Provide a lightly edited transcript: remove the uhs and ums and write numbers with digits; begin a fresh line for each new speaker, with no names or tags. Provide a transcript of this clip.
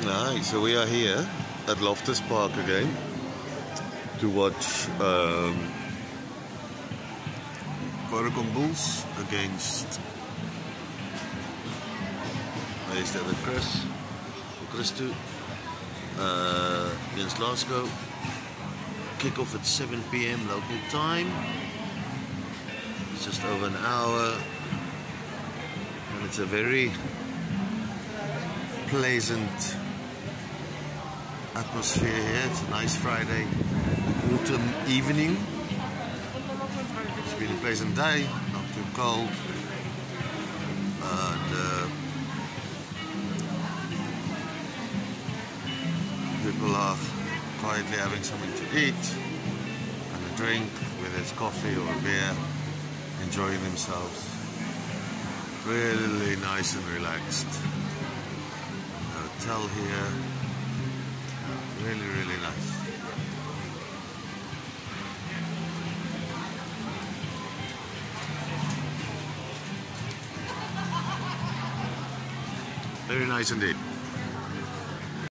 Nice. So we are here at Loftus Park again to watch Vodacom Bulls against Christu against Glasgow. Kick-off at 7 PM local time. It's just over an hour, and it's a very pleasant atmosphere here. It's a nice Friday autumn evening. It's been a pleasant day, not too cold, and people are quietly having something to eat and a drink, whether it's coffee or a beer, enjoying themselves. Really nice and relaxed. The hotel here, really nice. Very nice indeed.